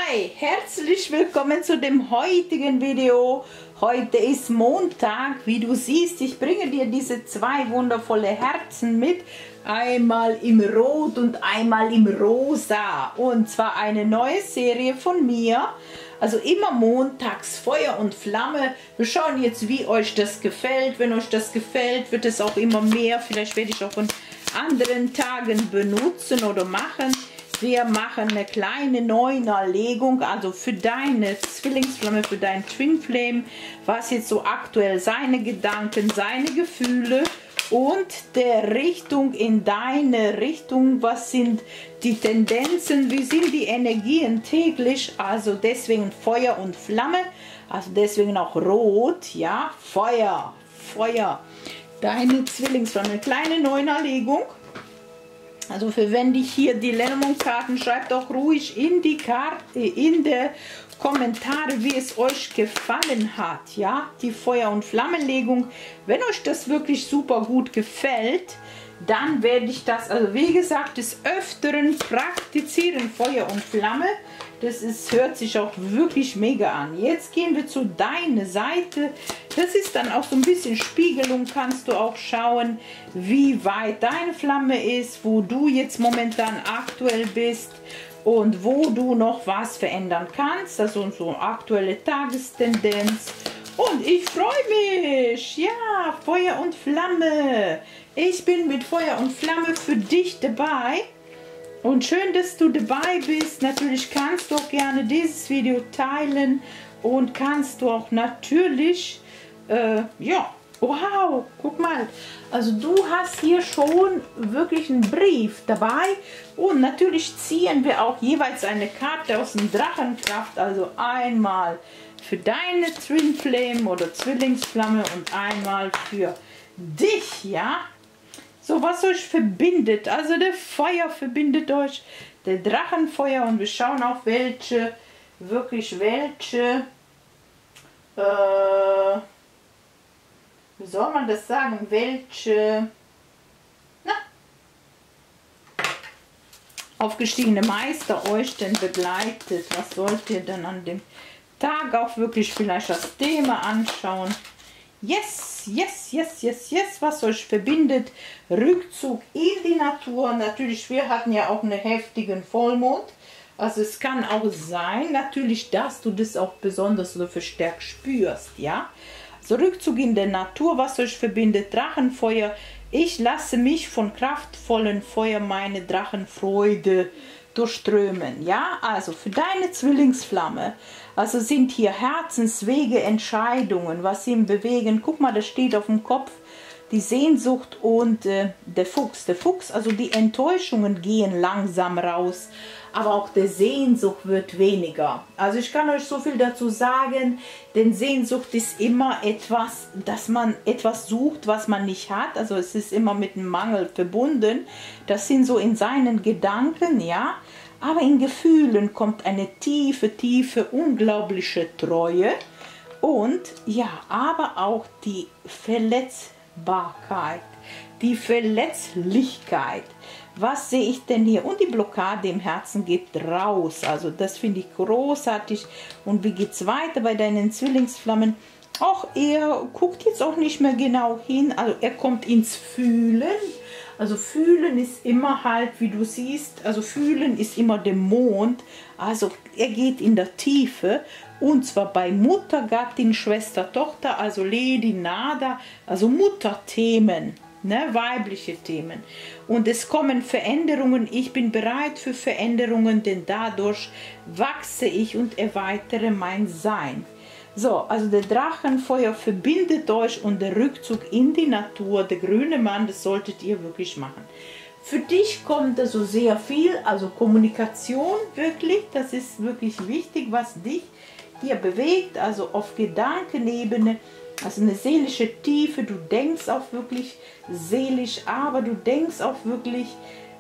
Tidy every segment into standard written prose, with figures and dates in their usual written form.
Hi, herzlich willkommen zu dem heutigen Video. Heute ist Montag, wie du siehst. Ich bringe dir diese zwei wundervolle Herzen mit. Einmal im Rot und einmal im Rosa. Und zwar eine neue Serie von mir. Also immer montags Feuer und Flamme. Wir schauen jetzt, wie euch das gefällt. Wenn euch das gefällt, wird es auch immer mehr. Vielleicht werde ich auch von anderen Tagen benutzen oder machen. Wir machen eine kleine Neunerlegung, also für deine Zwillingsflamme, für dein Twin Flame, was jetzt so aktuell seine Gedanken, seine Gefühle und der Richtung in deine Richtung, was sind die Tendenzen, wie sind die Energien täglich, also deswegen Feuer und Flamme, also deswegen auch Rot, ja, Feuer, Feuer, deine Zwillingsflamme, eine kleine Neunerlegung. Also verwende ich hier die Lenormand-Karten. Schreibt auch ruhig in die Kommentare, wie es euch gefallen hat. Ja, die Feuer- und Flammenlegung. Wenn euch das wirklich super gut gefällt, dann werde ich das, also wie gesagt, des Öfteren praktizieren. Feuer und Flamme. Das hört sich auch wirklich mega an. Jetzt gehen wir zu deiner Seite. Das ist dann auch so ein bisschen Spiegelung. Kannst du auch schauen, wie weit deine Flamme ist, wo du jetzt momentan aktuell bist und wo du noch was verändern kannst. Also so eine aktuelle Tagestendenz. Und ich freue mich. Ja, Feuer und Flamme. Ich bin mit Feuer und Flamme für dich dabei. Und schön, dass du dabei bist. Natürlich kannst du auch gerne dieses Video teilen und kannst du auch natürlich, ja, wow, guck mal. Also du hast hier schon wirklich einen Brief dabei und natürlich ziehen wir auch jeweils eine Karte aus dem Drachenkraft. Also einmal für deine Twin Flame oder Zwillingsflamme und einmal für dich, ja. So, was euch verbindet, also der Feuer verbindet euch, der Drachenfeuer, und wir schauen auch welche, wirklich welche, wie soll man das sagen, welche, na, aufgestiegene Meister euch denn begleitet. Was sollt ihr denn an dem Tag auch wirklich vielleicht das Thema anschauen? Yes, yes, yes, yes, yes, was euch verbindet. Rückzug in die Natur. Natürlich, wir hatten ja auch einen heftigen Vollmond. Also es kann auch sein, natürlich, dass du das auch besonders oder verstärkt spürst, ja. Also Rückzug in der Natur, was euch verbindet. Drachenfeuer. Ich lasse mich von kraftvollen Feuer meine Drachenfreude durchströmen, ja, also für deine Zwillingsflamme, also sind hier Herzenswege, Entscheidungen, was sie bewegen. Guck mal, das steht auf dem Kopf, die Sehnsucht und der Fuchs, also die Enttäuschungen gehen langsam raus, aber auch der Sehnsucht wird weniger. Also ich kann euch so viel dazu sagen, denn Sehnsucht ist immer etwas, dass man etwas sucht, was man nicht hat, also es ist immer mit einem Mangel verbunden. Das sind so in seinen Gedanken, ja, aber in Gefühlen kommt eine tiefe, tiefe, unglaubliche Treue und ja, aber auch die Verletzbarkeit, die Verletzlichkeit. Was sehe ich denn hier? Und die Blockade im Herzen geht raus. Also das finde ich großartig. Und wie geht es weiter bei deinen Zwillingsflammen? Auch er guckt jetzt auch nicht mehr genau hin. Also er kommt ins Fühlen. Also Fühlen ist immer halt, wie du siehst, also Fühlen ist immer der Mond. Also er geht in der Tiefe. Und zwar bei Mutter, Gattin, Schwester, Tochter, also Lady, Nada, also Mutterthemen. Ne, weibliche Themen. Und es kommen Veränderungen. Ich bin bereit für Veränderungen, denn dadurch wachse ich und erweitere mein Sein. So, also der Drachenfeuer verbindet euch und der Rückzug in die Natur, der grüne Mann, das solltet ihr wirklich machen. Für dich kommt also sehr viel, also Kommunikation wirklich, das ist wirklich wichtig, was dich hier bewegt, also auf Gedankenebene. Also eine seelische Tiefe, du denkst auch wirklich seelisch, aber du denkst auch wirklich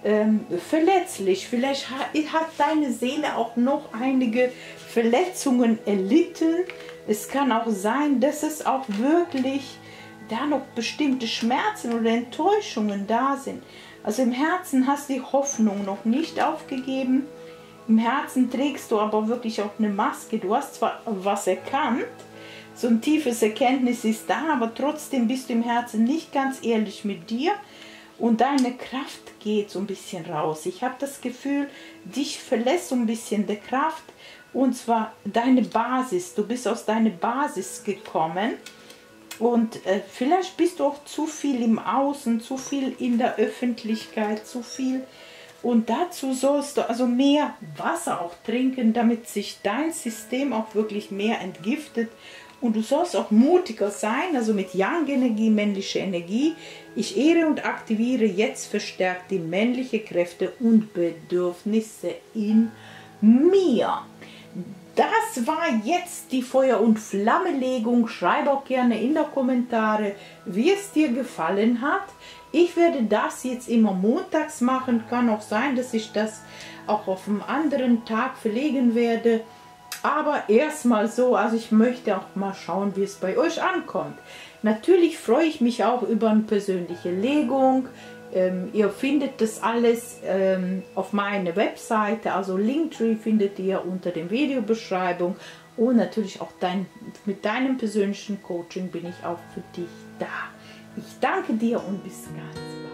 verletzlich. Vielleicht hat deine Seele auch noch einige Verletzungen erlitten. Es kann auch sein, dass es auch wirklich da noch bestimmte Schmerzen oder Enttäuschungen da sind. Also im Herzen hast du die Hoffnung noch nicht aufgegeben. Im Herzen trägst du aber wirklich auch eine Maske. Du hast zwar was erkannt, so ein tiefes Erkenntnis ist da, aber trotzdem bist du im Herzen nicht ganz ehrlich mit dir und deine Kraft geht so ein bisschen raus. Ich habe das Gefühl, dich verlässt so ein bisschen der Kraft, und zwar deine Basis. Du bist aus deiner Basis gekommen und vielleicht bist du auch zu viel im Außen, zu viel in der Öffentlichkeit, zu viel. Und dazu sollst du also mehr Wasser auch trinken, damit sich dein System auch wirklich mehr entgiftet. Und du sollst auch mutiger sein, also mit Yang-Energie, männliche Energie. Ich ehre und aktiviere jetzt verstärkt die männlichen Kräfte und Bedürfnisse in mir. Das war jetzt die Feuer- und Flammelegung. Schreibe auch gerne in die Kommentare, wie es dir gefallen hat. Ich werde das jetzt immer montags machen. Kann auch sein, dass ich das auch auf einen anderen Tag verlegen werde. Aber erstmal so, also ich möchte auch mal schauen, wie es bei euch ankommt. Natürlich freue ich mich auch über eine persönliche Legung. Ihr findet das alles auf meiner Webseite, also Linktree findet ihr unter der Videobeschreibung. Und natürlich auch mit deinem persönlichen Coaching bin ich auch für dich da. Ich danke dir und bis ganz bald.